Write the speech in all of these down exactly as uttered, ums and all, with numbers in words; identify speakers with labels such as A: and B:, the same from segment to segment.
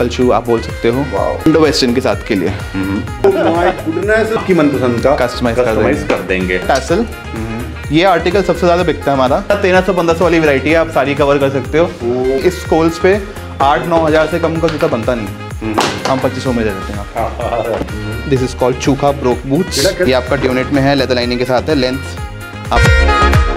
A: Buckle शू आप बोल सकते हो, इंडो वेस्टर्न के साथ के लिए।
B: आपकी मनपसंद का
A: कस्टमाइज
B: कस्टमाइज कर देंगे।
A: टैसल, ये आर्टिकल सबसे ज्यादा बिकता है हमारा। तेरह सौ पंद्रह सौ वाली वैरायटी है, आप सारी कवर कर सकते हो। इस कोल्स पे आठ नौ हजार से कम का जूता बनता नहीं, हम पच्चीस सौ में दे देते हैं। This is called chukka brogue boots. ये आपका ट्यूनेट में है, लेदर लाइनिंग के साथ है। लेंथ आप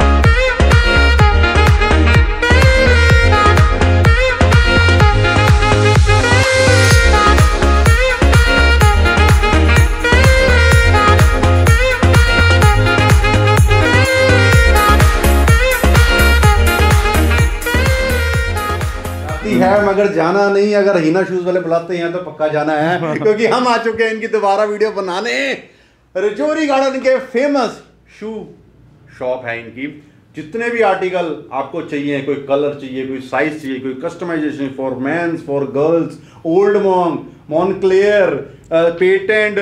B: है, मगर जाना नहीं। अगर हीना शूज वाले बुलाते हैं तो पक्का जाना है, क्योंकि हम आ चुके हैं इनकी दोबारा वीडियो बनाने। रजौरी गार्डन के फेमस शू शॉप है इनकी। जितने भी आर्टिकल आपको चाहिए, कोई कलर चाहिए, कोई साइज चाहिए, कोई customization for men's, for girls, old monk, Moncler, patent,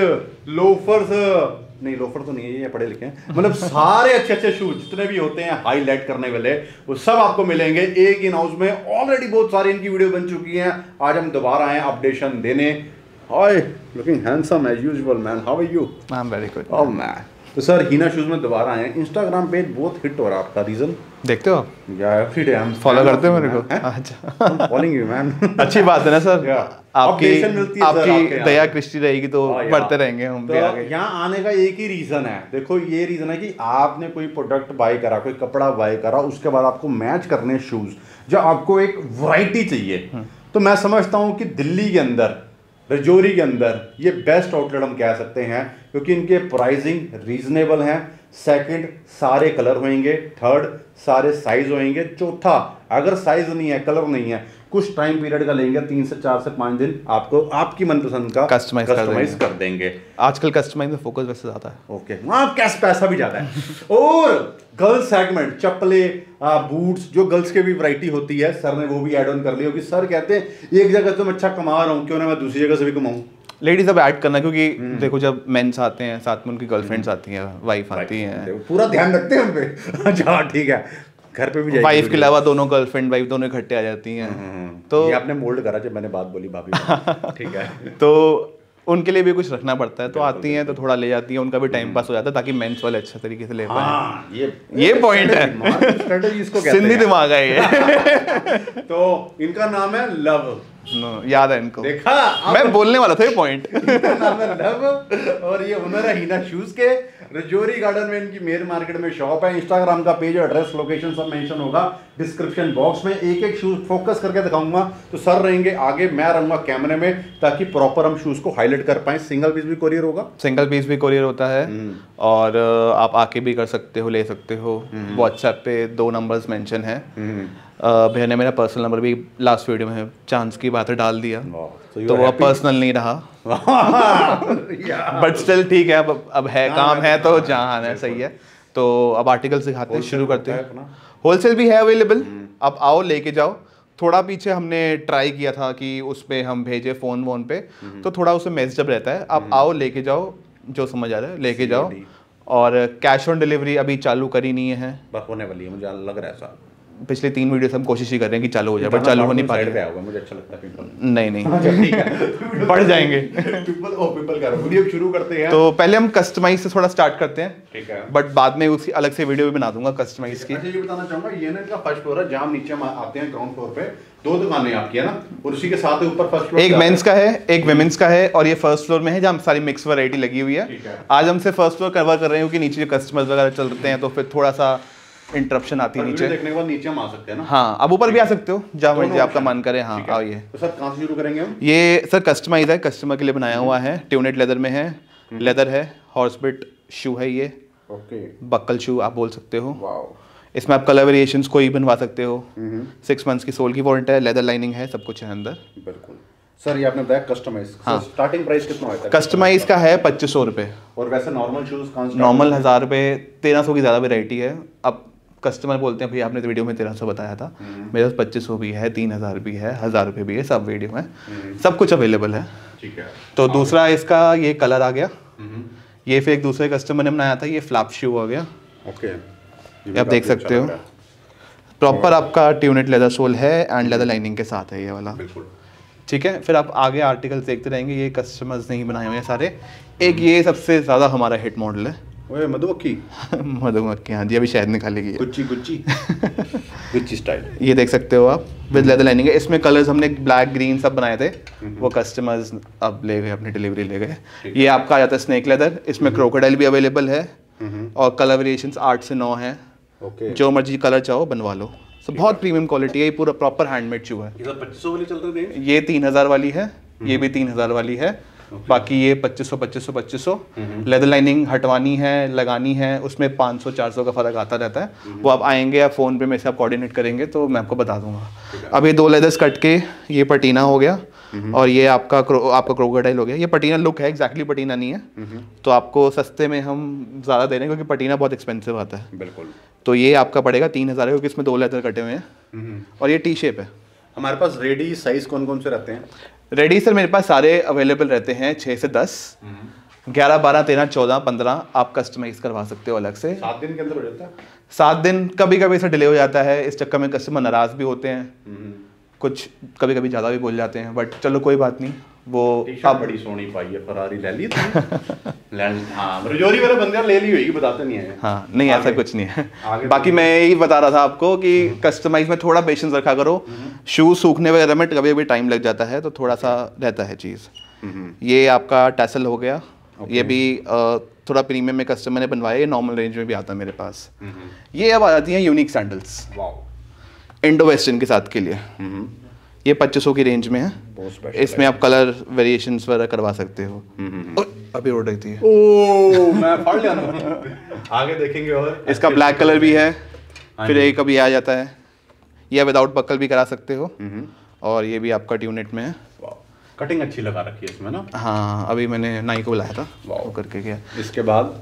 B: loafers, नहीं लोफर तो नहीं है, ये पढ़े लिखे हैं, मतलब सारे अच्छे अच्छे शूज जितने भी होते हैं हाईलाइट करने वाले, वो सब आपको मिलेंगे एक इन हाउस में। ऑलरेडी बहुत सारी इनकी वीडियो बन चुकी हैं। आज हम दोबारा आए अपडेशन देने। Hi, looking handsome as usual man, how are you?
A: I am very good.
B: Oh man. तो सर, हीना शूज में दोबारा आए हैं। इंस्टाग्राम पेज बहुत हिट हो रहा है आपका, रीजन
A: देखते हो आप?
B: या एवरी डे हम
A: फॉलो करते हो मेरे को? अच्छा,
B: फॉलोइंग यू मैन।
A: अच्छी बात है ना सर, आपकी
B: मिलती है,
A: आपकी दया कृष्टि रहेगी तो बढ़ते रहेंगे हम भी आगे।
B: यहाँ आने का एक ही रीजन है, देखो ये रीजन है कि आपने कोई प्रोडक्ट बाय करा, कोई कपड़ा बाय करा, उसके बाद आपको मैच करने शूज, जो आपको एक वैरायटी चाहिए। तो मैं समझता हूँ कि दिल्ली के अंदर, रजौरी के अंदर ये बेस्ट आउटलेट हम कह सकते हैं, क्योंकि इनके प्राइसिंग रीजनेबल हैं। सेकंड, सारे कलर होंगे। थर्ड, सारे साइज होंगे। चौथा, अगर साइज नहीं है, कलर नहीं है, कुछ टाइम पीरियड का लेंगे, तीन से चार से पाँच दिन, आपको आपकी मनपसंद का
A: कस्टमाइज
B: कस्टमाइज कर देंगे।
A: आजकल कस्टमाइज में फोकस वैसे ज्यादा है।
B: ओके, वहाँ कैश पैसा भी ज्यादा है। और गर्ल्स सेगमेंट, चप्पले, बूट्स, जो गर्ल्स के भी वैरायटी होती है, सर ने वो भी ऐड ऑन कर लिया, क्योंकि सर कहते हैं एक जगह तो मैं अच्छा कमा रहा हूँ, क्यों ना मैं दूसरी जगह से भी कमाऊँ।
A: लेडीज अब ऐड करना, क्योंकि देखो जब मेंस आते हैं साथ में उनकी गर्लफ्रेंड्स आती हैं, वाइफ आती हैं,
B: पूरा ध्यान रखते हैं हम पे। अच्छा ठीक है, घर पे भी
A: वाइफ के अलावा दोनों गर्लफ्रेंड वाइफ दोनों इकट्ठे आ जाती हैं। तो
B: ये आपने मोल्ड करा जब मैंने बात बोली भाभी। ठीक है,
A: तो उनके लिए भी कुछ रखना पड़ता है, तो आती हैं तो थोड़ा ले जाती हैं, उनका भी टाइम पास हो जाता है, ताकि मेंस वाले अच्छे तरीके से ले पाए।
B: ये
A: ये पॉइंट है,
B: स्ट्रेटजी इसको कहते हैं,
A: सिंधी दिमाग है ये।
B: तो इनका नाम है लव।
A: no, याद है इनको,
B: देखा
A: मैं बोलने वाला था ये पॉइंट।
B: नाम है लव, और ये ओनर है हीना शूज के। रजौरी गार्डन में इनकी मेन मार्केट में शॉप है। इंस्टाग्राम का पेज, एड्रेस, लोकेशन सब मेंशन होगा डिस्क्रिप्शन बॉक्स में। एक एक शूज फोकस करके दिखाऊंगा, तो सर रहेंगे आगे, मैं रहूंगा कैमरे में, ताकि प्रॉपर हम शूज को हाईलाइट कर पाए। सिंगल पीस भी कोरियर होगा,
A: सिंगल पीस भी कोरियर होता है, और आप आके भी कर सकते हो, ले सकते हो। व्हाट्सएप पे दो नंबर्स मेंशन है। भैया ने मेरा पर्सनल नंबर भी लास्ट वीडियो में चांस की बात डाल दिया, तो वो पर्सनल नहीं रहा, बट स्टिल ठीक है, अब अब है काम है तो जहाँ आना है, सही है। तो अब आर्टिकल सिखाते हैं, शुरू करते हैं। होलसेल भी है अवेलेबल, आप आओ लेके जाओ। थोड़ा पीछे हमने ट्राई किया था कि उस पर हम भेजे फ़ोन वोन पे, तो थोड़ा उसमें मैचअप रहता है। आप आओ लेके जाओ, जो समझ आ रहा है लेके जाओ। और कैश ऑन डिलीवरी अभी चालू करी नहीं है,
B: होने वाली है, मुझे लग रहा है ऐसा।
A: पिछले तीन वीडियो से हम कोशिश ही कर रहे हैं कि चालू हो जाए, बट चालू हो नहीं पा रहा है।
B: मुझे अच्छा लगता है पिंपल।
A: नहीं नहीं, ठीक है, बढ़ जाएंगे।
B: पिंपल ओ पिंपल कर वीडियो शुरू करते हैं।
A: तो पहले हम कस्टमाइज से थोड़ा स्टार्ट करते हैं,
B: ठीक है,
A: बट बाद में उसकी अलग से वीडियो भी बना दूंगा कस्टमाइज की।
B: अच्छा, ये बताना चाहूंगा, ये ना इनका फर्स्ट फ्लोर है, जहां नीचे हम आते हैं ग्राउंड फ्लोर पे, दो दुकानें आपकी है ना, और उसी के साथ ऊपर फर्स्ट फ्लोर
A: एक मेंस का है, एक विमेंस का है, और ये फर्स्ट फ्लोर में है जहाँ सारी मिक्स वैरायटी लगी हुई है। आज हमसे फर्स्ट फ्लोर कवर कर रहे हैं, क्योंकि नीचे कस्टमर्स वगैरह चलते हैं, तो फिर थोड़ा सा इंटरप्शन आती है नीचे।
B: देखने के बाद नीचे हम आ सकते हैं ना?
A: हाँ, अब ऊपर भी आ सकते हो, जहाँ मर्जी आपका मन करे। हाँ आओ। ये
B: तो सर कहाँ से शुरू करेंगे हम?
A: ये सर कस्टमाइज है, कस्टमर के लिए बनाया हुआ है। ट्यूनेट लेदर में है, लेदर है, हॉर्स बिट शू है ये।
B: ओके,
A: बक्कल शू आप बोल सकते हो।
B: वाओ।
A: इसमें आप कलर वेरिएशंस कोई बनवा सकते हो। सिक्स मंथ्स की सोल की वारंटी है, लेदर लाइनिंग है, सब कुछ है अंदर।
B: बिल्कुल सर, ये आपने बताया कस्टमाइज। हाँ, स्टार्टिंग प्राइस कितना होता है?
A: कस्टमाइज का है पच्चीस सौ रुपये,
B: और वैसे नॉर्मल शूज कहाँ से?
A: नॉर्मल हज़ार रुपये, तेरह सौ की ज़्यादा वेराइटी है। अब कस्टमर बोलते हैं भैया आपने तो वीडियो में तेरह सौ बताया था, मेरे पास पच्चीस सौ भी है, तीन हज़ार भी है, हज़ार रुपये भी है, सब वीडियो में सब कुछ अवेलेबल है।
B: ठीक है।
A: तो दूसरा इसका ये कलर आ गया, ये फिर एक दूसरे कस्टमर ने बनाया था, ये फ्लैप शू आ गया।
B: ओके,
A: ये आप देख सकते हो, प्रॉपर आपका ट्यूनेट लेदर सोल है एंड लेदर लाइनिंग के साथ है ये वाला।
B: बिल्कुल
A: ठीक है, फिर आप आगे आर्टिकल्स देखते रहेंगे, ये कस्टमर्स ने ही बनाए हुए हैं सारे। एक ये सबसे ज़्यादा हमारा हिट मॉडल है,
B: ओए मधुमक्खी
A: मधुमक्खी, हाँ जी, अभी शायद निकालेगी ये।
B: Gucci Gucci Gucci style.
A: ये देख सकते हो आप, विद लेदर लाइनिंग है। इसमें कलर्स हमने ब्लैक ग्रीन सब बनाए थे, वो कस्टमर्स अब ले गए, अपनी डिलीवरी ले गए। ये आपका आ जाता है स्नेक लेदर, इसमें क्रोकोडाइल भी अवेलेबल है और कलर वेरिएशंस आठ से नौ हैं।
B: ओके,
A: जो मर्जी कलर चाहो बनवा लो। सो बहुत प्रीमियम क्वालिटी है, ये पूरा प्रॉपर हैंडमेड शू है।
B: ये तो पच्चीस सौ वाली चल रही है,
A: ये तीन हज़ार वाली है, ये भी तीन हज़ार वाली है। बाकी ये पच्चीस सौ पच्चीस सौ पच्चीस सौ लेदर लाइनिंग हटवानी है, लगानी है, उसमें पाँच सौ चार सौ का फर्क आता रहता है। वो आप आएंगे या फ़ोन पे मेरे से आप कोऑर्डिनेट करेंगे तो मैं आपको बता दूंगा। अब ये दो लेदर्स कट के ये पटीना हो गया और ये आपका क्रो, आपका क्रोकोडाइल हो गया। ये पटीना लुक है, एग्जैक्टली पटीना नहीं है, तो आपको सस्ते में हम ज़्यादा दे रहे हैं क्योंकि पटीना बहुत एक्सपेंसिव आता है।
B: बिल्कुल।
A: तो ये आपका पड़ेगा तीन हज़ार क्योंकि इसमें दो लेदर कटे हुए हैं और ये टी शेप है।
B: हमारे पास रेडी साइज कौन कौन से रहते हैं?
A: रेडी सर मेरे पास सारे अवेलेबल रहते हैं, छः से दस, ग्यारह बारह तेरह चौदह पंद्रह, आप कस्टमाइज करवा सकते हो अलग से।
B: सात दिन के अंदर हो जाता है?
A: सात दिन, कभी कभी से डिले हो जाता है, इस चक्कर में कस्टमर नाराज़ भी होते हैं, कुछ कभी कभी ज़्यादा भी बोल जाते हैं, बट चलो कोई बात नहीं। वो
B: अब बड़ी सोनी पाई है, फरारी ले ली लैंड। हाँ, रजौरी वाले बंदे ले ली होगी, बताते नहीं है।
A: हाँ नहीं, ऐसा कुछ नहीं है। बाकी मैं यही बता रहा था आपको कि कस्टमाइज में थोड़ा पेशेंस रखा करो। शूज सूखने वगैरह में कभी कभी टाइम लग जाता है, तो थोड़ा सा रहता है चीज़। ये आपका टैसल हो गया, ये भी थोड़ा प्रीमियम में कस्टमर ने बनवाया, ये नॉर्मल रेंज में भी आता है मेरे पास। ये अब आ जाती हैं यूनिक सैंडल्स, इंडो वेस्टर्न के साथ के लिए। ये पच्चीस सौ की रेंज में है, इसमें आप कलर वेरिएशंस वगैरह करवा सकते हो। अभी उड़ रही थी,
B: ओह मैं फाड़ लिया ना। आगे देखेंगे। और
A: इसका ब्लैक कलर भी है, फिर एक कभी आ जाता है, ये विदाउट बक्कल भी करा सकते हो, और ये भी आपका ट्यूनेट में है।
B: कटिंग अच्छी लगा रखी है इसमें ना।
A: हाँ, अभी मैंने नाई को बुलाया था, वो करके गया।
B: इसके बाद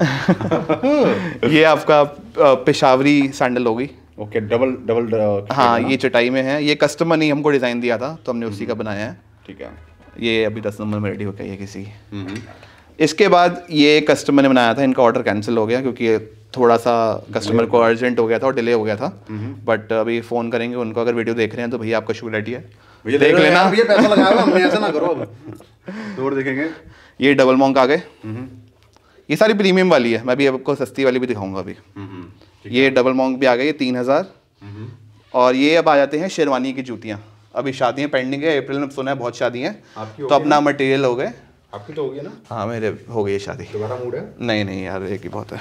A: ये आपका पेशावरी सैंडल होगी।
B: Okay, double double.
A: हाँ, ये चटाई में है, ये कस्टमर ने हमको डिज़ाइन दिया था तो हमने उसी का बनाया है।
B: ठीक है,
A: ये अभी दस नंबर में रेडी हो गया ये किसी। इसके बाद ये कस्टमर ने बनाया था, इनका ऑर्डर कैंसिल हो गया क्योंकि थोड़ा सा कस्टमर को अर्जेंट हो गया था और डिले हो गया था। बट अभी फ़ोन करेंगे उनको, अगर वीडियो देख रहे हैं तो भैया आपका शू रेडी है, देख लेना।
B: ये पैसा लगाया हुआ हमने, ऐसा ना करो। दौड़ देखेंगे।
A: ये डबल मॉन्क आ गए, ये सारी प्रीमियम वाली है, मैं भी आपको सस्ती वाली भी दिखाऊंगा अभी। ये डबल मॉन्क भी आ गए, ये तीन हज़ार। और ये अब आ जाते हैं शेरवानी की जूतियाँ। अभी शादियाँ पेंडिंग है, अप्रैल में सुना है बहुत शादी हैं, तो अपना मटेरियल हो गए।
B: आपकी तो हो गई ना?
A: हाँ, मेरे हो गई है शादी।
B: दोबारा मूड है?
A: नहीं नहीं यार, एक ही बहुत है।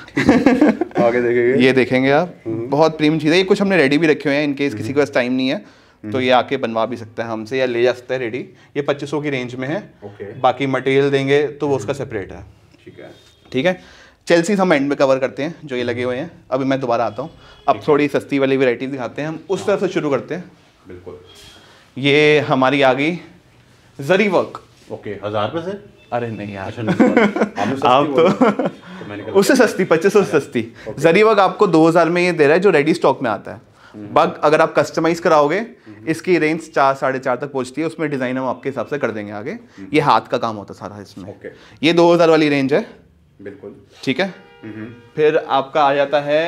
B: आगे देखेंगे।
A: ये देखेंगे आप, बहुत प्रीमियम चीज़ है। ये कुछ हमने रेडी भी रखे हुए हैं, इनकेस किसी के पास टाइम नहीं है तो ये आके बनवा भी सकता है हमसे या ले जा सकता है रेडी। ये पच्चीस सौ की रेंज में है।
B: ओके।
A: बाकी मटेरियल देंगे तो वो उसका सेपरेट है।
B: ठीक है, ठीक
A: है। चेल्सी हम एंड में कवर करते हैं, जो ये लगे हुए हैं। अभी मैं दोबारा आता हूँ, अब थोड़ी सस्ती वाली वैरायटी दिखाते हैं, हम उस तरफ से शुरू करते हैं।
B: बिल्कुल।
A: ये हमारी आ गई जरी वर्क।
B: ओके, हजार रुपये से?
A: अरे नहीं यार,
B: आप
A: तो उससे सस्ती, पच्चीस सौ से सस्ती। जरी वर्क आपको दो हज़ार में ये दे रहा है, जो रेडी स्टॉक में आता है। बग अगर आप कस्टमाइज कराओगे, इसकी रेंज चार साढ़े चार तक पहुंचती है, उसमें डिजाइन हम आपके हिसाब से कर देंगे आगे। ये हाथ का काम होता है सारा इसमें। ये दो हज़ार वाली रेंज है।
B: बिल्कुल,
A: ठीक है। फिर आपका आ जाता है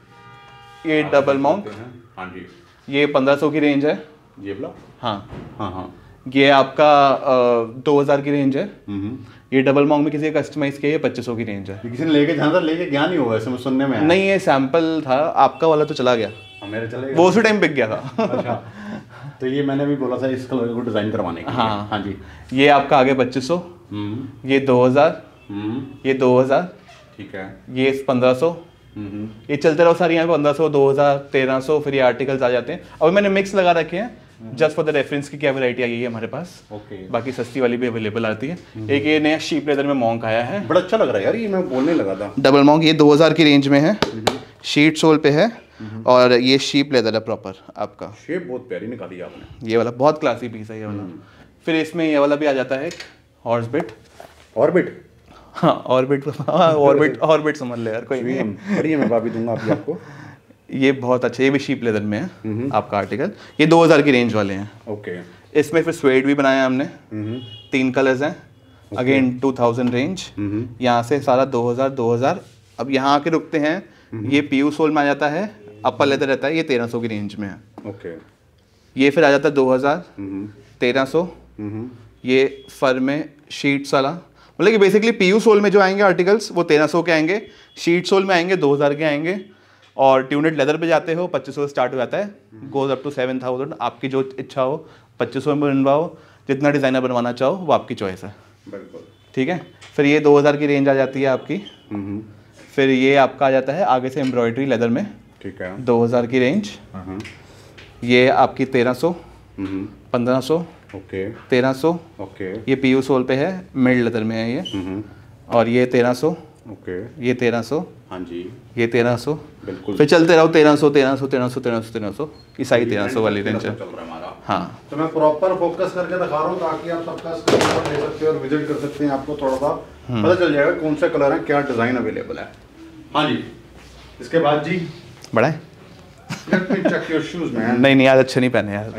A: ये डबल मॉन्क।
B: हाँ जी,
A: ये पंद्रह सौ की रेंज है।
B: ये वाला?
A: हाँ
B: हाँ हाँ।
A: ये आपका दो हज़ार की रेंज है। ये डबल मॉन्क में किसी का कस्टमाइज किया, ये पच्चीस सौ की रेंज है।
B: किसी ने लेके जाना था, लेके गया नहीं होगा, इसमें सुनने में आया।
A: नहीं, ये सैंपल था, आपका वाला तो चला गया।
B: मेरे चले गया,
A: वो उसी टाइम बिक गया था।
B: अच्छा, तो ये मैंने भी बोला था इस कलर को डिजाइन करवाने के लिए।
A: हाँ
B: हाँ जी।
A: ये आपका आगे पच्चीस सौ, ये दो हज़ार, ये दो हज़ार,
B: ठीक है,
A: ये पंद्रह सौ, ये चलते रहो सारी यहाँ पे पंद्रह सौ, दो हज़ार, तेरह सौ, फिर ये आर्टिकल्स आ जाते हैं। अभी मैंने मिक्स लगा रखे हैं जस्ट फॉर द रेफरेंस की क्या वैरायटी आई है हमारे पास।
B: ओके।
A: बाकी सस्ती वाली भी अवेलेबल आती है। एक ये नया शीप लेदर में मॉन्क आया है,
B: बड़ा अच्छा लग रहा है यार, ये मैं बोलने लगा था।
A: डबल मॉन्क, ये दो हज़ार की रेंज में है, शीट सोल पे है, और ये शीप लेदर है प्रॉपर आपका।
B: शेप बहुत प्यारी निकाली आपने।
A: ये वाला बहुत क्लासी पीस है ये वाला। फिर इसमें ये वाला भी आ जाता है, हॉर्स बिट।
B: ऑर्बिट?
A: हाँ ऑर्बिट, हाँ ऑर्बिट, ऑर्बिट समझ ले यार, कोई नहीं।
B: बढ़िया, मैं भी दूंगा अभी आपको।
A: ये बहुत अच्छा, ये भी शीप लेदर में है आपका आर्टिकल। ये दो हज़ार की रेंज वाले हैं।
B: ओके।
A: इसमें फिर स्वेड भी बनाया हमने, तीन कलर्स हैं, अगेन टू थाउज़ेंड रेंज। यहाँ से सारा दो हज़ार दो हज़ार। अब यहाँ आके रुकते हैं, ये पीयू सोल में आ जाता है, अपर लेदर रहता है, ये तेरह सौ की रेंज में है।
B: ओके।
A: ये फिर आ जाता है दो हज़ार, तेरह सौ, ये फर में शीट्स वाला, मतलब कि बेसिकली पीयू सोल में जो आएंगे आर्टिकल्स वो तेरह सौ के आएंगे, शीट सोल में आएंगे दो हज़ार के आएंगे, और ट्यूनेड लेदर पे जाते हो पच्चीस सौ स्टार्ट हो जाता है, goes up to seven thousand. आपकी जो इच्छा हो पच्चीस सौ में बनवाओ, जितना डिज़ाइनर बनवाना चाहो वो आपकी चॉइस है।
B: बिल्कुल ठीक
A: है। फिर ये दो हज़ार की रेंज आ जाती है आपकी। फिर ये आपका आ जाता है आगे से एम्ब्रॉयडरी लेदर में, ठीक है, दो हज़ार की रेंज। ये आपकी तेरह सौ, पंद्रह सौ, ओके, तेरह सौ, ओके, ये पीयू सोल पे है, मिड लेदर में है ये, और ये तेरह सौ, ओके, ये तेरह सौ, हाँ जी, ये तेरह सौ, बिल्कुल। फिर चलते रहो तेरह सौ, तेरह सौ, तेरह सौ, तेरह सौ, तेरह सौ, ये सारी तेरह सौ वाली रेंज है। हाँ,
B: तो मैं प्रॉपर फोकस करके दिखा रहा हूँ ताकि आप सबका स्क्रीनशॉट ले सकते हैं और विजिट कर सकते हैं, आपको थोड़ा सा पता चल जाएगा कौन से कलर हैं, क्या डिज़ाइन अवेलेबल है। हाँ जी, इसके बाद जी
A: बड़ा है नहीं नहीं यार, अच्छे नहीं पहने यार।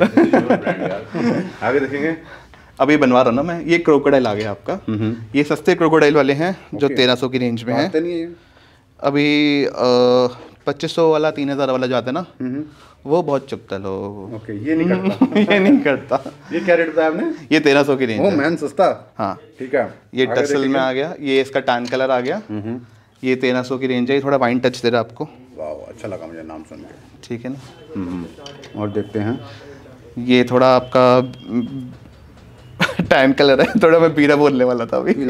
B: आगे देखेंगे।
A: अभी बनवा रहा हूँ ना मैं, ये क्रोकोडाइल आ गया आपका, ये सस्ते क्रोकोडाइल वाले हैं जो तेरह सौ की रेंज में है। अभी पच्चीस सौ वाला, तीन हज़ार वाला जो आता है ना, वो बहुत चुपता लोग।
B: ओके, ये नहीं करता।
A: ये नहीं करता।
B: ये क्या रेट बताया आपने?
A: ये तेरह सौ की रेंज है।
B: ओ मैन, सस्ता।
A: हाँ
B: ठीक है।
A: ये टसल में आ गया, ये इसका टैन कलर आ गया, ये तेरह सौ की रेंज है, थोड़ा वाइन टच दे रहा है आपको।
B: वाह, अच्छा लगा मुझे नाम सुन के।
A: ठीक है ना।
B: और देखते हैं,
A: ये थोड़ा आपका टैन कलर है, थोड़ा मैं पीला बोलने वाला था अभी।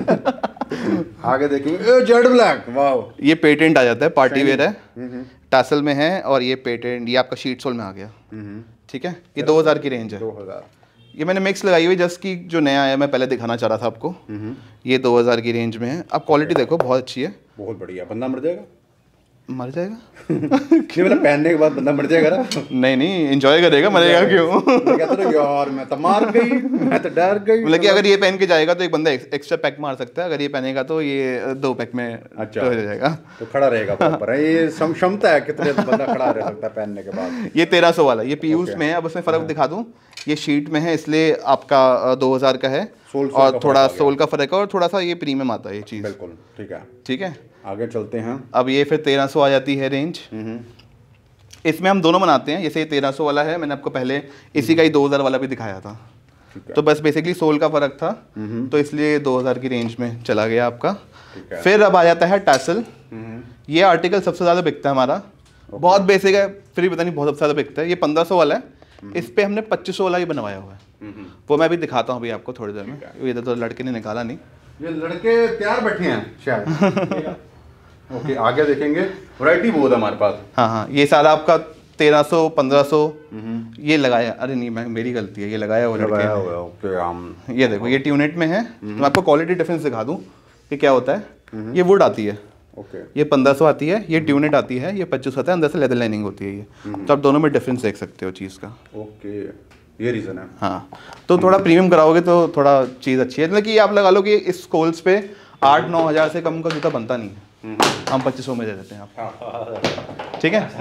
B: आगे देखेंगे, जेड ब्लैक, वाह,
A: ये पेटेंट आ जाता है, पार्टी वेयर है, टैसल में है, और ये पेटेंट, ये आपका शीट सोल में आ गया। ठीक है, ये दो हज़ार की रेंज है।
B: दो हज़ार
A: ये मैंने मिक्स लगाई हुई, जस्ट की जो नया आया मैं पहले दिखाना चाह रहा था आपको। ये दो हज़ार की रेंज में है। अब क्वालिटी देखो, बहुत अच्छी है,
B: बहुत बढ़िया। बंदा मर जाएगा?
A: मर जाएगा
B: क्यों? मतलब पहनने के बाद बंदा मर जाएगा ना?
A: नहीं नहीं, एंजॉय करेगा, मरेगा क्यों?
B: कहते रहो यार मैं तो मार गई, मैं तो डर गई।
A: मतलब कि अगर ये पहन के जाएगा तो एक बंदा एक्स्ट्रा पैक मार सकता है, अगर ये पहनेगा तो ये दो पैक में
B: अच्छा
A: हो जाएगा।
B: तो खड़ा रहेगा प्रॉपर। ये क्षमता है कितने बंदा खड़ा रह सकता है पहनने के बाद।
A: ये तेरह सौ वाला, ये पीयूष में है। अब उसमें फ़र्क दिखा दूँ, ये शीट में है इसलिए आपका दो हज़ार का है, और थोड़ा सोल का फ़र्क है, और थोड़ा सा ये प्रीमियम आता है ये चीज़।
B: बिल्कुल ठीक है।
A: ठीक है,
B: आगे चलते हैं।
A: अब ये फिर तेरह सौ आ जाती है रेंज। इसमें हम दोनों बनाते हैं, जैसे ये तेरह सौ वाला है, मैंने आपको पहले इसी का ही दो हज़ार वाला भी दिखाया था, तो बस बेसिकली सोल का फ़र्क था, तो इसलिए दो हज़ार की रेंज में चला गया आपका। फिर अब आ जाता है टैसल। ये आर्टिकल सबसे ज़्यादा बिकता है हमारा, बहुत बेसिक है, फिर भी पता नहीं बहुत ज़्यादा बिकता है। ये पंद्रह सौ वाला है, इस पर हमने पच्चीस सौ वाला ही बनवाया हुआ है, वो मैं अभी दिखाता हूँ अभी आपको थोड़ी देर में। ये तो लड़के ने निकाला नहीं,
B: ये लड़के तैयार बैठे हैं शायद। ओके, आगे देखेंगे। वैरायटी बहुत है हमारे पास।
A: हाँ हाँ, ये सारा आपका तेरह सौ, पंद्रह सौ ये लगाया। अरे नहीं, मैं मेरी गलती है, ये लगाया हुआ लड़के ने।
B: ओके, हम
A: ये देखो, ये ट्यूनेट में है। मैं आपको क्वालिटी डिफरेंस दिखा दूँ कि क्या होता है। ये वुड आती है,
B: ओके,
A: ये पंद्रह सौ आती है, ये ट्यूनेट आती है, ये पच्चीस आता है, अंदर से लेदर लाइनिंग होती है ये। तो आप दोनों में डिफरेंस देख सकते हो चीज़ का।
B: ओके, ये रीज़न है।
A: हाँ, तो थोड़ा प्रीमियम कराओगे तो थोड़ा चीज़ अच्छी है। मतलब कि आप लगा लो कि इस कोल्स पे आठ नौ हज़ार से कम का जूता बनता नहीं है, हम पच्चीस सौ में दे देते हैं आप। ठीक है।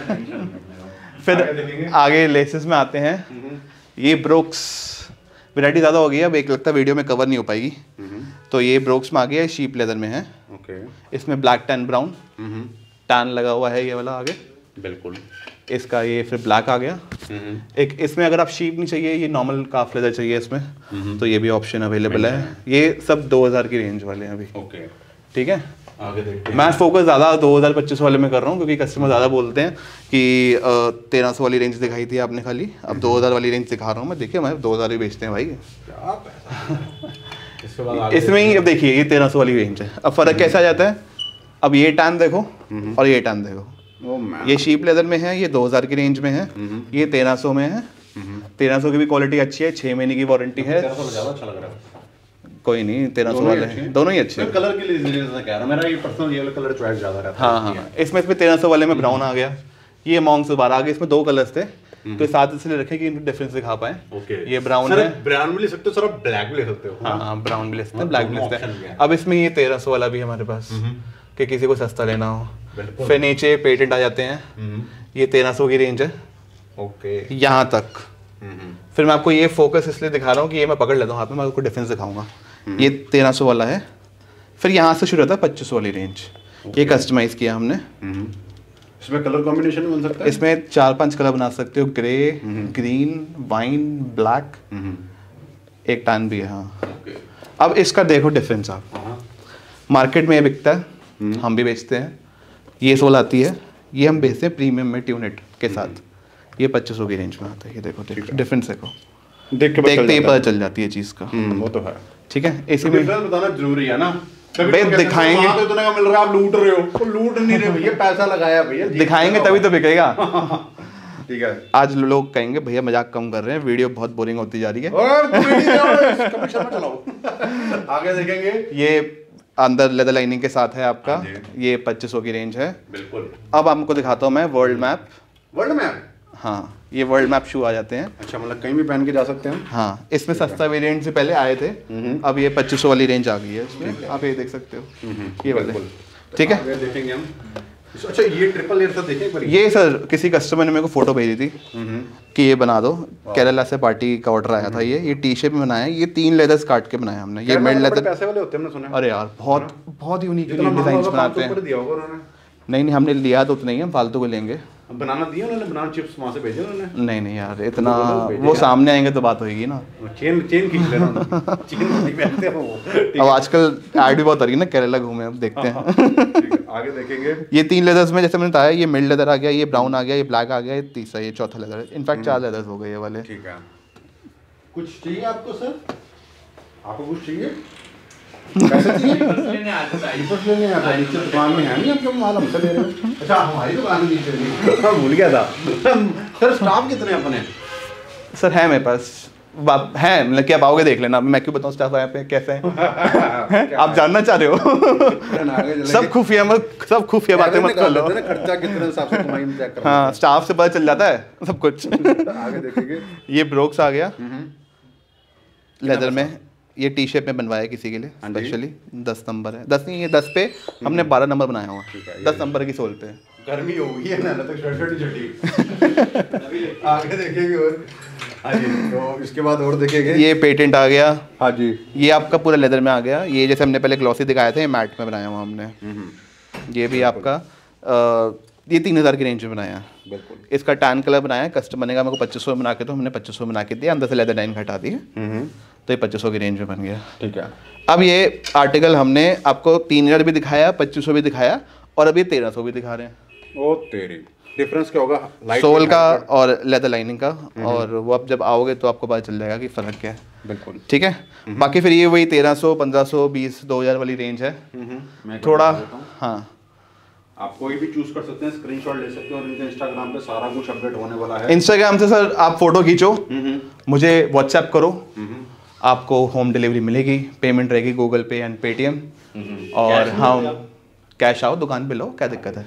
A: फिर आगे लेसेस में आते हैं। ये ब्रोक्स वैरायटी ज़्यादा हो गई है, अब एक लगता है वीडियो में कवर नहीं हो पाएगी, तो ये ब्रोक्स में आ गया है, शीप लेदर में है।
B: ओके,
A: इसमें ब्लैक टैन ब्राउन टैन लगा हुआ है, ये वाला आगे।
B: बिल्कुल।
A: इसका ये फिर ब्लैक आ गया। एक इसमें अगर आप शीप नहीं चाहिए, ये नॉर्मल काफ लेदर चाहिए इसमें, तो ये भी ऑप्शन अवेलेबल है। ये सब दो हज़ार की रेंज वाले हैं अभी।
B: ओके,
A: ठीक है।
B: आगे देखते हैं।
A: मैं फोकस ज़्यादा दो हज़ार पच्चीस वाले में कर रहा हूँ, क्योंकि कस्टमर ज़्यादा बोलते हैं कि तेरह सौ वाली रेंज दिखाई थी आपने खाली, अब दो हज़ार वाली रेंज दिखा रहा हूँ मैं। देखिए मैं दो हज़ार ही बेचते हैं भाई। इसमें ही अब देखिए, ये तेरह सौ वाली रेंज है। अब फ़र्क कैसा आ जाता है, अब ये टैन देखो और ये टैन देखो।
B: oh,
A: ये शीप लेदर में है, ये दो हज़ार की रेंज में है, ये तेरह सौ में है। तेरह सौ की भी क्वालिटी अच्छी है, छः महीने की वारंटी है।
B: ज़्यादा अच्छा लग रहा है।
A: कोई नहीं, तेरह सौ वाले हैं, दोनों ही अच्छे हैं।
B: कलर के लिए कह रहा हूं, मेरा ये पर्सनल ये वाला कलर चॉइस ज़्यादा रहता है।
A: हाँ हाँ, इसमें इसमें तेरह सौ वाले में ब्राउन आ गया, ये मॉन्क्स बारह आ गया। इसमें दो कलर्स थे, तो साथ इसलिए रखे कि डिफरेंस दिखा पाए।
B: ओके,
A: ये ब्राउन है,
B: ब्राउन भी ले सकते हो सर, आप ब्लैक भी ले सकते हो।
A: हाँ हाँ, ब्राउन भी ले सकते हैं, ब्लैक भी ले सकते हैं। अब इसमें ये तेरह सौ वाला भी हमारे पास, कि किसी को सस्ता लेना हो। फिर नीचे पेटेंट आ जाते हैं, ये तेरह सौ की रेंज है।
B: ओके,
A: यहाँ तक। फिर मैं आपको ये फोकस इसलिए दिखा रहा हूँ कि ये मैं पकड़ लेता हूँ हाथ में, मैं आपको डिफरेंस दिखाऊंगा। ये तेरह सौ वाला है, फिर यहाँ से शुरू होता है पच्चीस सौ वाली रेंज। ये कस्टमाइज किया हमने।
B: इसमें कलर कॉम्बिनेशन बन सकता है,
A: इसमें चार पांच कलर बना सकते हो, ग्रे, ग्रीन, वाइन, ब्लैक, एक टैन भी है हाँ। अब इसका देखो डिफरेंस आप, मार्केट में ये बिकता है, हम भी बेचते हैं, ये सोल आती है, ये हम बेचते हैं प्रीमियम में ट्यूनेट के साथ, ये पच्चीस सौ की रेंज में आता है। ये देखो डिफरेंस देखो,
B: देख के
A: देखते ही पता चल जाती है चीज़ का।
B: वो तो है,
A: ठीक है। इसी में
B: बताना जरूरी है ना,
A: भाई दिखाएंगे
B: तो इतने का मिल रहा है, आप लूट रहे हो, तो लूट नहीं रहे भैया, पैसा लगाया भैया,
A: दिखाएंगे तभी तो बिकेगा।
B: ठीक है।
A: आज लोग कहेंगे भैया मजाक कम कर रहे हैं, वीडियो बहुत बोरिंग होती जा रही है।
B: आगे देखेंगे,
A: ये अंदर लेदर लाइनिंग के साथ है आपका, ये पच्चीस सौ की रेंज है।
B: बिल्कुल।
A: अब आपको दिखाता हूँ मैं वर्ल्ड मैप।
B: वर्ल्ड मैप,
A: हाँ ये वर्ल्ड मैप शू आ जाते हैं।
B: अच्छा, मतलब कहीं भी पहन के जा सकते हैं।
A: हाँ, इसमें सस्ता वेरिएंट से पहले आए थे, अब ये पच्चीस सौ वाली रेंज आ गई है इसमें, आप ये देख सकते हो ये वाले। ठीक है,
B: देखेंगे हम। अच्छा, ये ट्रिपल लेयर देखें एक बार।
A: ये सर किसी कस्टमर ने मेरे को फोटो भेजी थी कि ये बना दो, केरला से पार्टी का ऑर्डर आया था। ये ये टी शेप में बनाया है, ये तीन लेदर्स काट के बनाया हमने। ये मिड लेदर
B: पैसे वाले होते हैं, हमने सुना है।
A: अरे यार बहुत बहुत यूनिक डिजाइन बनाते हैं। नहीं नहीं, हमने लिया तो नहीं, हम फालतू को लेंगे।
B: बनाना दिया उन्होंने, बनाना चिप्स वहाँ से भेजे उन्होंने।
A: नहीं नहीं यार, इतना वो सामने आएंगे तो बात होगी ना।
B: चेन चेन खींच लेना, चेन नहीं पहनते हो।
A: अब आजकल ऐड भी बहुत आ रही है ना, केरला घूमे, अब देखते हैं।
B: आगे देखेंगे।
A: ये तीन लेदर्स में जैसे मैंने बताया, ये मिड लेदर आ गया, ये ब्राउन आ गया, ये ब्लैक आ गया, ये तीसरा, ये चौथा लेदर है। इनफैक्ट चार लेदर्स हो गए ये वाले।
B: ठीक है। कुछ चाहिए आपको सर? आपको कुछ चाहिए? पैसे चाहिए? लेने आता है, लेने आता है। नीचे दुकान में है नहीं आपके माल, हमसे ले रहे हो? अच्छा, हमारी दुकान में नीचे नहीं, भूल गया था। सर स्टाफ कितने अपने?
A: सर है मेरे पास है, मतलब क्या पाओगे देख लेना, मैं क्यों बताऊं स्टाफ यहाँ पे कैसे है। आप जानना चाह रहे हो? सब खुफिया मत सब खुफिया बातें मत कर लो।
B: खर्चा कितने हिसाब से कमाई में चेक करना।
A: हाँ, स्टाफ से पता चल जाता है सब कुछ।
B: आगे देखेंगे।
A: ये ब्रोक्स आ गया लेदर में, ये टी शेप में बनवाया है किसी के लिए स्पेशली। दस नंबर है, दस नहीं ये दस पे हमने बारह नंबर बनाया हुआ, दस नंबर की सोल पे।
B: गर्मी हो गई है ना, तो शर्ट शर्ट चटी। आगे देखेंगे और हाँ जी, तो इसके बाद और देखेंगे।
A: ये पेटेंट आ गया।
B: हाँ जी,
A: ये आपका पूरा लेदर में आ गया। ये जैसे हमने पहले ग्लॉसी दिखाया था, ये मैट में बनाया हुआ हमने। ये भी आपका आ, ये तीन हज़ार की रेंज में बनाया।
B: बिल्कुल।
A: इसका टैन कलर बनाया, कस्टमर ने कहा मेरे को पच्चीस सौ बना के, तो हमने पच्चीस सौ बना के दिया, अंदर से लेदर लाइन हटा दी, तो ये पच्चीस सौ की रेंज में बन गया।
B: ठीक है।
A: अब ये आर्टिकल हमने आपको तीन हज़ार भी दिखाया, पच्चीस सौ भी दिखाया, और अभी तेरह सौ भी दिखा रहे हैं।
B: ओ तेरी, डिफरेंस क्या होगा?
A: सोल का और लेदर लाइनिंग का, और वो अब जब आओगे तो आपको पता चल जाएगा कि फ़र्क क्या है।
B: बिल्कुल।
A: ठीक है। बाकी फिर ये वही तेरह सौ, पंद्रह सौ, बीस, दो हज़ार वाली रेंज है। थोड़ा हाँ,
B: आप कोई भी चूज कर सकते हैं, स्क्रीनशॉट ले सकते हो, और इनके इंस्टाग्राम पे सारा कुछ अपडेट होने वाला है।
A: इंस्टाग्राम से सर आप फोटो खींचो, मुझे व्हाट्सएप करो, आपको होम डिलीवरी मिलेगी, पेमेंट रहेगी गूगल पे एंड पेटीएम, और हम कैश आओ दुकान पे लो, क्या दिक्कत है?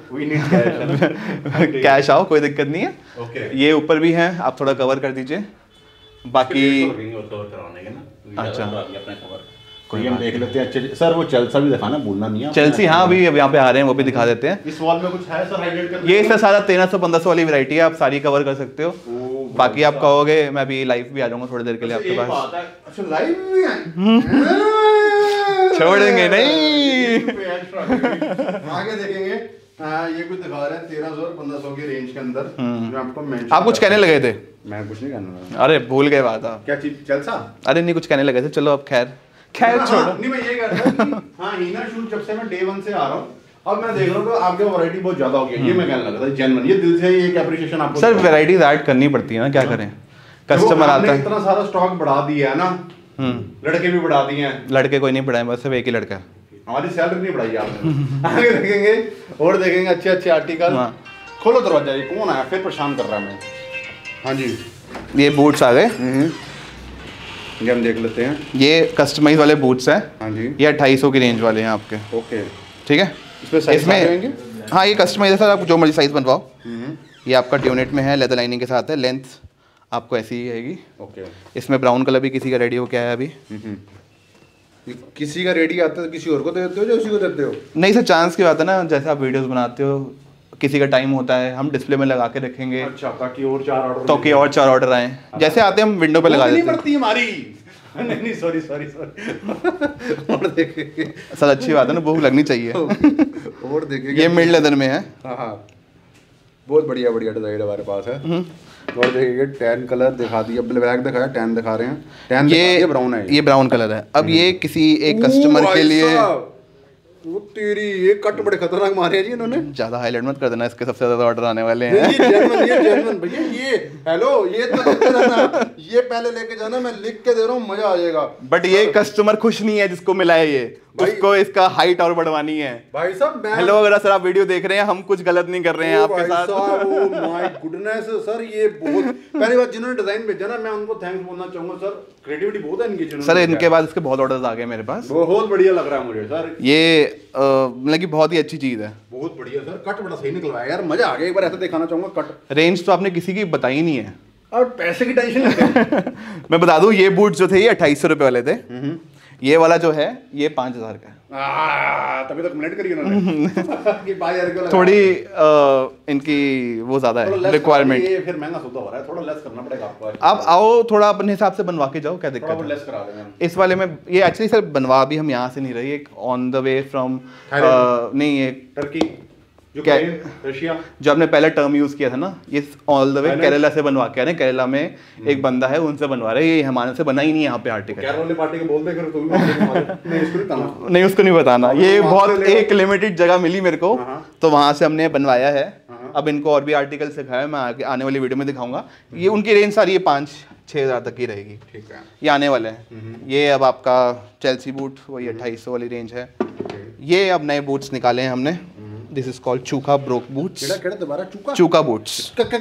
A: कैश आओ, कोई दिक्कत नहीं है।
B: okay.
A: ये ऊपर भी है, आप थोड़ा कवर कर दीजिए। बाकी अच्छा
B: कोई हम देख लेते हैं। अच्छे सर, वो चेल्सी भी दिखाना भूलना नहीं है।
A: चेल्सी हाँ, अभी यहाँ पे आ रहे हैं, वो भी दिखा देते हैं।
B: इस वॉल में कुछ है सर हाईलाइट कर? ये
A: सर सारा तेरह सौ पंद्रह सौ वाली वैरायटी है, आप सारी कवर कर सकते हो। बाकी आप कहोगे मैं अभी लाइव भी आ जाऊंगा थोड़ी देर के लिए आपके पास।
B: अच्छा, लाइव भी आए?
A: छोड़ेंगे नहीं।
B: आगे देखेंगे। हाँ, ये कुछ दिखा रहे हैं तेरह सौ और पंद्रह सौ की रेंज के अंदर। मैं आपको मेंशन
A: आप कुछ कहने लगे थे?
B: मैं कुछ नहीं कहने लगा।
A: अरे भूल गए बात आप।
B: क्या चीज? चलसा?
A: अरे नहीं, कुछ कहने लगे थे, चलो अब खैर खैर छोड़ो।
B: नहीं, मैं ये कह रहा था कि हाँ, हीना शूज जब से मैं डे वन से आ रहा हूँ, अब मैं देख रहा हूँ कि आपके वैरायटी बहुत ज्यादा हो गई। ये मैं कहने लगा था जेन्युइन, ये दिल से एक एप्रिशिएशन आपको।
A: सर वैरायटीज ऐड करनी पड़ती है ना, क्या करें, कस्टमर आता है।
B: इतना सारा स्टॉक बढ़ा दिया है ना, लड़के भी बढ़ा दिए हैं।
A: लड़के कोई नहीं बढ़ाए, बस सिर्फ एक ही लड़का है।
B: हमारी सैलरी नहीं बढ़ाई आपने। आगे देखेंगे और देखेंगे अच्छे अच्छे आर्टिकल। खोलो दरवाजा, ये कौन आया फिर परेशान कर रहा है मैं? हाँ जी,
A: ये बूट्स आ गए,
B: ये हम देख लेते हैं।
A: ये कस्टमाइज वाले बूट्स हैं।
B: हाँ जी,
A: ये अट्ठाईस सौ की रेंज वाले हैं आपके।
B: ओके,
A: ठीक है।
B: इसमें इसमें
A: हाँ, ये कस्टमाइज है सर, आप जो मर्जी साइज बनवाओ। ये आपका ट्यूनेट में है, लेदर लाइनिंग के साथ है, लेंथ आपको ऐसी ही आएगी।
B: ओके।
A: इसमें ब्राउन कलर भी किसी का रेडी हो क्या है अभी?
B: किसी का रेडी आता है तो किसी और को देते हो या उसी को देते हो?
A: नहीं सर, चांस की बात है ना, जैसे आप वीडियोस बनाते हो, किसी का टाइम होता है, हम डिस्प्ले में लगा के रखेंगे।
B: अच्छा, ताकि और चार ऑर्डर
A: तो कि और चार ऑर्डर आए, जैसे आते हैं हम विंडो पे लगा देते हैं।
B: नहीं पड़ती हमारी। नहीं नहीं, सॉरी सॉरी सॉरी। और देखेंगे
A: सर, अच्छी बात है ना, भूख लगनी चाहिए।
B: और देखेंगे।
A: ये मिड लेदर में है।
B: हाँ हाँ, बहुत बढ़िया बढ़िया डिजाइन हमारे पास है। और देखिए टैन कलर दिखा दिया, ब्लैक दिखाया, टैन दिखा रहे हैं, टैन
A: ये
B: ब्राउन है,
A: ये ब्राउन कलर है। अब ये किसी एक कस्टमर के लिए,
B: वो तेरी ये कट बड़े खतरनाक मारे हैं जी इन्होंने।
A: ज्यादा हाईलाइट मत कर देना, इसके सबसे ज्यादा ऑर्डर आने वाले हैं।
B: ये जेन्युइन ये जेन्युइन भैया, ये हेलो ये तो लिख के जाना, ये पहले लेके जाना, मैं लिख के दे रहा हूँ, मजा आ जाएगा।
A: बट ये कस्टमर खुश नहीं है जिसको मिला है ये, उसको इसका हाइट और बढ़वानी है।
B: भाई साहब
A: हेलो, अगर सर आप वीडियो देख रहे हैं, हम कुछ गलत नहीं कर रहे हैं आपके साथ।
B: ओह माय गुडनेस सर, ये बहुत पहली बात जिन्होंने डिजाइन भेजा ना, मैं उनको थैंक्स बोलना चाहूंगा सर, क्रिएटिविटी बहुत है इनकी जिन्होंने।
A: सर इनके बाद इसके बहुत ऑर्डर्स आ गए मेरे पास,
B: बहुत बढ़िया लग रहा है मुझे सर
A: ये मतलब कि बहुत ही अच्छी चीज है।
B: बहुत बढ़िया सर, कट बड़ा सही निकलवाया यार, मजा आ गया। एक बार ऐसा दिखाना चाहूंगा कट।
A: रेंज तो आपने किसी की बताई नहीं है,
B: और पैसे की टेंशन लेते
A: मैं बता दूं, ये बूट जो थे ये अट्ठाईस सौ रुपए वाले थे, ये वाला जो है ये पाँच हजार का है।
B: तभी तो कमेंट करी उन्होंने कि भाई यार क्यों लगा।
A: थोड़ी आ, इनकी वो ज्यादा है रिक्वायरमेंट,
B: ये फिर महंगा सौदा हो रहा है, थोड़ा लेस करना पड़ेगा आपको।
A: आप आओ थोड़ा अपने हिसाब से बनवा के जाओ, क्या दिक्कत है,
B: लेस करा देंगे
A: इस वाले में। ये एक्चुअली सर बनवा भी हम यहाँ से नहीं रही, एक ऑन द वे फ्रॉम नहीं, एक
B: टर्की जो
A: क्या
B: रशिया,
A: जो आपने पहले टर्म यूज किया था ना, ये ऑल द वे केरला से बनवा के आ रहे हैं। केरला में एक बंदा है, उनसे बनवा रहे हैं, ये हमारे से बना ही नहीं यहाँ पे आर्टिकल।
B: केरला वाली पार्टी को बोल दे, तुम नहीं इसको नहीं बताना,
A: नहीं उसको नहीं बताना, ये बहुत एक लिमिटेड जगह मिली मेरे को, तो वहां से हमने बनवाया है। अब इनको और भी आर्टिकल सिखाया, मैं आगे आने वाली वीडियो में दिखाऊंगा। ये उनकी रेंज सारी ये पाँच छः हज़ार तक की रहेगी।
B: ठीक है,
A: ये आने वाले हैं। ये अब आपका चेल्सी बूट वही अट्ठाईस सौ वाली रेंज है। ये अब नए बूट्स निकाले हैं हमने, this is called chukka brogue boots.
B: दोबारा चूका
A: चूका बूट्स।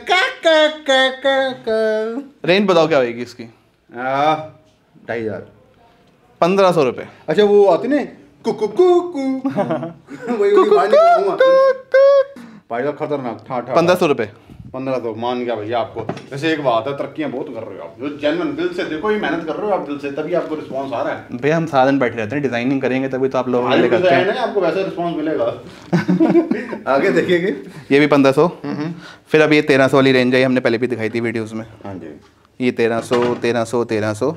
A: रेंज बताओ क्या होगी इसकी?
B: ढाई हजार
A: पंद्रह सौ रुपये।
B: अच्छा वो आती ना कुकु कुकु वही भाई साहब खतरनाक ठा ठा
A: पंद्रह सौ रुपये
B: पंद्रह सौ मान गया भैया आपको। वैसे एक बात है, तरक्कियां बहुत कर रहे हो आप, जो जेन्युइन दिल से देखो, ये मेहनत कर रहे हो आप दिल से, तभी आपको रिस्पांस आ रहा है।
A: भैया हम सारा दिन बैठे रहते हैं, डिजाइनिंग करेंगे तभी तो आप लोग करते हैं,
B: आपको वैसा रिस्पांस मिलेगा। आगे देखिएगा।
A: ये भी पंद्रह सौ। फिर अब ये तेरह सौ वाली रेंज आई, हमने पहले भी दिखाई थी वीडियोस में।
B: हाँ जी,
A: ये तेरह सौ तेरह सौ तेरह सौ।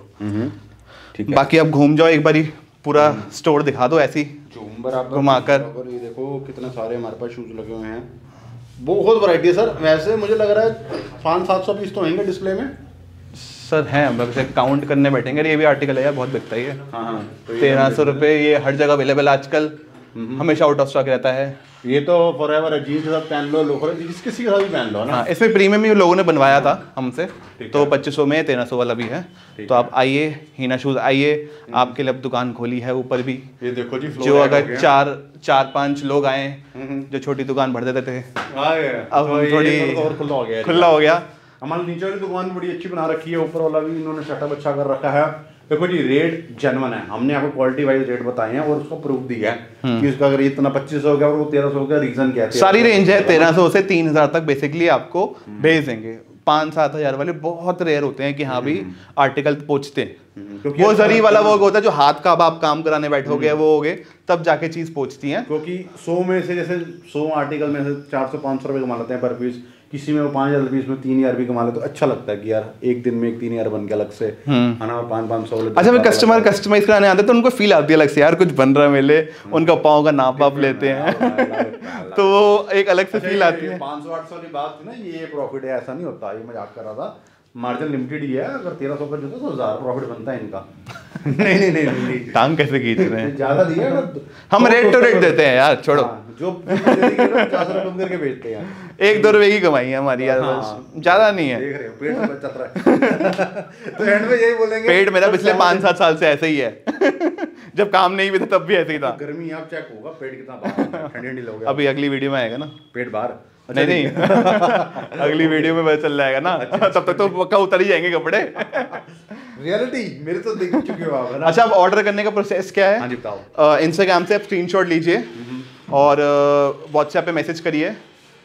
B: ठीक है,
A: बाकी अब घूम जाओ एक बार ही पूरा स्टोर दिखा दो ऐसी घुमाकर।
B: ये देखो कितने सारे हमारे पास शूज लगे हुए हैं, बहुत वैरायटी है सर। वैसे मुझे लग रहा है पाँच सात सौ पीस तो होंगे डिस्प्ले में
A: सर हैं, हम वैसे काउंट करने बैठेंगे। ये भी आर्टिकल है यार, बहुत बिकता है ये।
B: हाँ हाँ,
A: तेरह सौ रुपये, ये हर जगह अवेलेबल आजकल, हमेशा आउट ऑफ स्टॉक रहता है।
B: ये तो फॉरएवर है, जीन्स के साथ पहन लो, लोफर जिस किसी के साथ भी पहन लो ना।
A: हाँ, इसमें प्रीमियम ही लोगों ने बनवाया था हमसे, तो पच्चीस सौ में तेरह सौ वाला भी है। तो आप आइए, हीना शूज आइए, आपके लिए अब दुकान खोली है ऊपर भी।
B: ये देखो जी,
A: जो अगर चार चार पांच लोग आए जो छोटी दुकान भर देते थे, अब
B: तो
A: थोड़ी
B: और खुला हो गया
A: खुला हो गया।
B: हमारी नीचे वाली दुकान बड़ी अच्छी बना रखी है, ऊपर वाला भी इन्होंने सेटअप अच्छा कर रखा है। देखो जी, रेट जेन्युइन है, हमने आपको क्वालिटी वाइज रेट बताए हैं और उसका प्रूफ दिया है कि उसका अगर इतना पच्चीस सौ का और वो तेरह सौ का, रीजन क्या है।
A: सारी रेंज है तेरह सौ से तीन हजार तक बेसिकली आपको भेज देंगे। पाँच सात हजार वाले बहुत रेयर होते हैं कि हाँ भी आर्टिकल पहुंचते हैं। वो जरी वाला वो होता है जो हाथ का अब आप काम कराने बैठोगे वो हो गए तब जाके चीज पहुंचती है।
B: क्योंकि सौ में से जैसे सौ आर्टिकल में से चार सौ पाँच सौ रुपये कमा लेते हैं पर पीस, किसी में वो पाँच हजार पीस में तीन हजार भी कमा ले तो अच्छा लगता है कि यार एक दिन में एक तीन हजार बन के अलग से है ना, पाँच पाँच सौ।
A: अच्छा, फिर कस्टमर कस्टमाइज कराने आते हैं तो उनको फील आती है अलग से, यार कुछ बन रहा है मेले, उनका पाँव का नाप वाप लेते हैं तो वो एक अलग से फील आती है।
B: पाँच सौ आठ सौ की बात थी ना, ये प्रॉफिट है ऐसा नहीं होता, ये मजाक कर रहा था, मार्जिन लिमिटेड ही है। अगर तेरह सौ का जूता तो हजार प्रॉफिट बनता है इनका। नहीं नहीं नहीं नहीं
A: टांग कैसे खींच रहे हैं,
B: ज्यादा दिया
A: हम रेट टू रेट देते हैं यार, छोड़ो
B: जो पचास रुपए कम करके बेचते हैं।
A: एक दो रुपए की कमाई है हमारी यार, ज्यादा नहीं है।
B: देख रहे हो पेट में चल रहा है तो एंड में यही बोलेंगे,
A: पेट मेरा पिछले पाँच सात साल से ऐसे ही है जब काम नहीं भी था तब भी ऐसे ही था।
B: गर्मी आप चेक होगा पेट कितना बाहर, ठंडी ठंडी लोगे।
A: अभी अगली वीडियो में आएगा ना
B: पेट बाहर,
A: नहीं नहीं अगली वीडियो में पता चल जाएगा ना, तब तक तो पक्का उतर ही जाएंगे कपड़े।
B: रियलिटी मेरे तो देख चुके हो आप।
A: अच्छा, अब ऑर्डर करने का प्रोसेस क्या है?
B: हाँ जी बताओ।
A: इंस्टाग्राम से आप स्क्रीनशॉट लीजिए और व्हाट्सएप पे मैसेज करिए,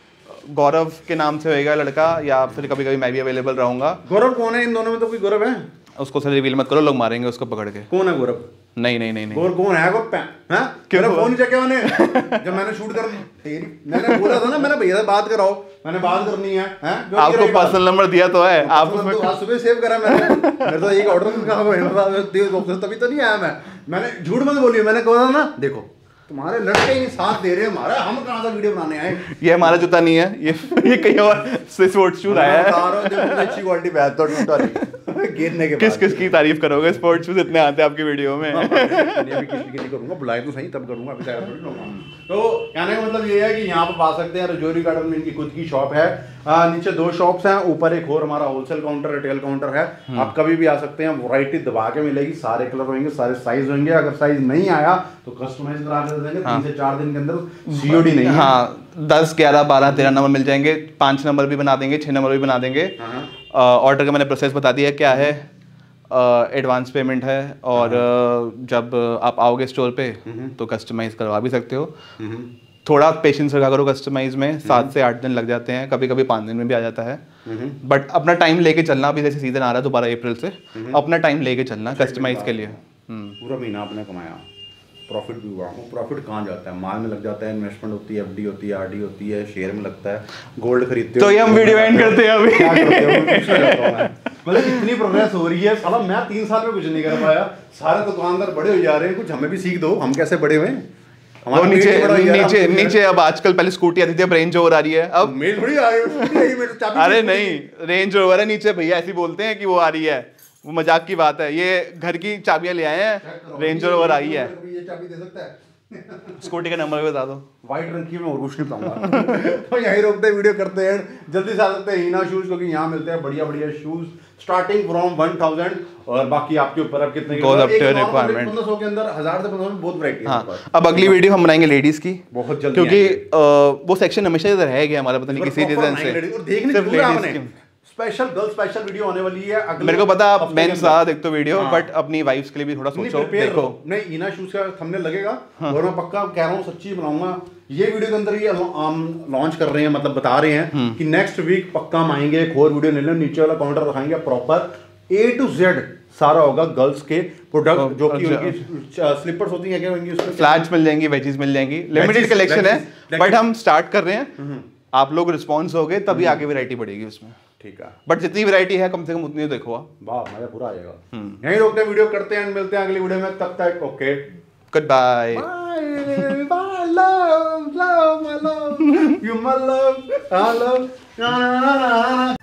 A: गौरव के नाम से होएगा लड़का, या फिर कभी कभी मैं भी अवेलेबल रहूंगा।
B: गौरव कौन है इन दोनों में? तो कोई गौरव है?
A: उसको सर रिवील मत करो, लोग मारेंगे उसको पकड़ के।
B: कौन है गौरव?
A: नहीं नहीं नहीं नहीं
B: गौरव कौन है? गोप्पा हां, मेरा फोन चेक किया मैंने जब मैंने शूट कर तेरी मैंने बोला था ना, मैंने भैया से बात कराओ, मैंने बात करनी है हैं।
A: आपको पर्सनल नंबर दिया तो है, आप
B: उसमें तो आज सुबह सेव करा मैंने। मेरे तो एक ऑर्डर का तभी तो नहीं आया मैं। मैंने झूठ मत बोलिए, मैंने कहा था ना देखो तुम्हारे लड़के ही साथ दे रहे हैं हमारा, हम कहाँ से वीडियो बनाने आए।
A: ये हमारा जूता नहीं है, ये ये कहीं और से स्पोर्ट्स शूज आया है।
B: अच्छी क्वालिटी बैठ तो गिरने के
A: किस किस की तारीफ करोगे, स्पोर्ट्स शूज इतने आते हैं आपकी वीडियो में।
B: किसी किसी करूंगा, बुलाए तो सही तब करूंगा, अभी तैयार थोड़ी रहूंगा। तो कहने का मतलब ये है कि यहाँ पर पा सकते हैं, रजौरी गार्डन में इनकी खुद की शॉप है। आ, नीचे दो शॉप्स हैं, ऊपर एक और हमारा होलसेल काउंटर रिटेल काउंटर है। आप कभी भी आ सकते हैं, वैरायटी दबा के मिलेगी, सारे कलर होंगे, सारे साइज होंगे। अगर साइज नहीं आया तो कस्टमाइज करा के देंगे। तीन से चार दिन के अंदर सीओडी नहीं है।
A: हाँ, दस ग्यारह बारह तेरह नंबर मिल जाएंगे, पाँच नंबर भी बना देंगे, छः नंबर भी बना देंगे। ऑर्डर का मैंने प्रोसेस बता दिया क्या है, एडवांस पेमेंट है, और जब आप आओगे स्टोर पे तो कस्टमाइज करवा भी सकते हो। थोड़ा पेशेंस रखा करो कस्टमाइज में, सात से आठ दिन लग जाते हैं, कभी कभी पाँच दिन में भी आ जाता है। बट अपना टाइम लेके चलना, अभी जैसे सीजन आ रहा है दोबारा अप्रैल से, अपना टाइम लेके चलना कस्टमाइज के लिए।
B: पूरा महीना आपने कमाया, प्रॉफिट भी हुआ। प्रॉफिट कहाँ जाता है, माल में लग जाता है, इन्वेस्टमेंट होती है, एफडी होती है, आरडी होती है, शेयर में लगता है, गोल्ड खरीदते हो।
A: तो ये हम वीडियो एंड करते हैं अभी।
B: क्या करते हो? मतलब इतनी प्रोग्रेस हो रही है, साला मैं तीन साल में कुछ नहीं कर पाया। सारे दुकानदार बड़े हो जा रहे हैं, कुछ हमें भी सीख दो, हम कैसे बड़े हुए।
A: वो नीचे नीचे नीचे अब आजकल, पहले स्कूटी आती थी, अब रेंज ओवर आ रही है। अब
B: मेल थोड़ी आ रही है।
A: अरे नहीं, रेंज ओवर है नीचे, भैया ऐसे बोलते हैं कि वो आ रही है, वो मजाक की बात है। ये घर की चाबियां ले आए हैं, रेंज रोवर आई है।
B: ये चाबी दे सकता है?
A: स्कूटी का नंबर भी बता दो।
B: वाइट रंग की, मैं और कुछ नहीं बताऊंगा। तो यहीं रोकते हैं, वीडियो करते हैं, जल्दी से आ सकते हैं हीना शूज, क्योंकि यहाँ मिलते हैं बढ़िया बढ़िया shoes starting from one thousand, और बाकी आपके ऊपर अब कितने
A: रिक्वायरमेंट
B: पंद्रह सौ के अंदर, हजार से पंद्रह सौ बहुत वैरायटी है।
A: हाँ, अब अगली वीडियो हम बनाएंगे लेडीज की
B: बहुत जल्दी,
A: क्योंकि वो सेक्शन हमेशा इधर है गया हमारा, पता नहीं किसी रीजन से।
B: सिर्फ लेडीज की स्पेशल गर्ल स्पेशल वीडियो होने वाली है।
A: मेरे को पता आप मेंस ज्यादा देखते हो वीडियो, बट अपनी वाइफ्स के लिए भी थोड़ा सोचो, देखो।
B: नहीं, हीना शूज का थंबनेल लगेगा, और मैं पक्का कह रहा हूँ, सच्ची बनाऊंगा। ये वीडियो के अंदर ये लॉन्च कर रहे हैं, मतलब बता रहे हैं कि नेक्स्ट वीक पक्का हम आएंगे, एक और वीडियो ले लें, नीचे वाला काउंटर रखाएंगे प्रॉपर ए टू जेड सारा होगा गर्ल्स के प्रोडक्ट, जो कि उनकी स्लीपर्स होती हैं, क्या होंगी उसमें,
A: फ्लैट्स मिल जाएंगी, वेजीज मिल जाएंगी, लिमिटेड कलेक्शन है, बट हम स्टार्ट कर रहे हैं। आप लोग रिस्पॉन्स हो गए तभी आगे वैरायटी बढ़ेगी उसमें।
B: ठीक है,
A: बट जितनी वैरायटी है कम से कम उतनी देखो।
B: वाह, मजा पूरा आ जाएगा। यहीं रोकते हैं, वीडियो करते हैं, मिलते हैं अगली वीडियो में, तब तक okay,
A: good bye.
B: Bye, love love my love, you my love, I love.